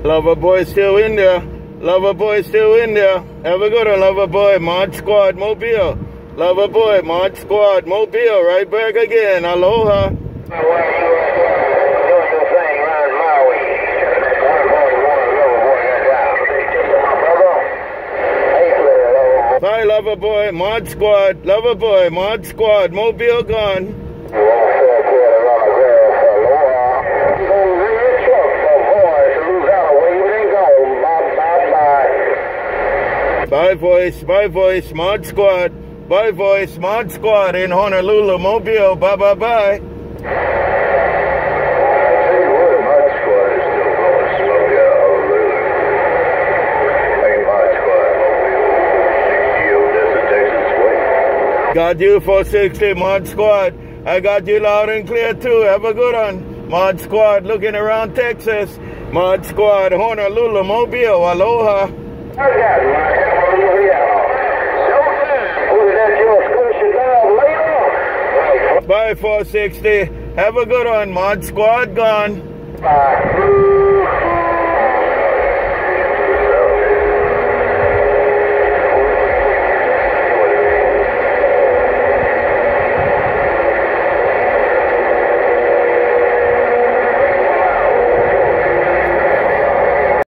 LoverBoy still in there. LoverBoy still in there. Have a good one, LoverBoy. ModSquad Mobile. LoverBoy, ModSquad Mobile. Right back again. Aloha. Bye, LoverBoy. ModSquad. LoverBoy. ModSquad. Mobile gone. Bye voice, ModSquad. Bye voice, ModSquad in Honolulu, Mobile. Bye bye bye. Got you 460 ModSquad. I got you loud and clear too. Have a good one. ModSquad looking around Texas. ModSquad, Honolulu, Mobile. Aloha. Bye 460. Have a good one. ModSquad gone. Bye.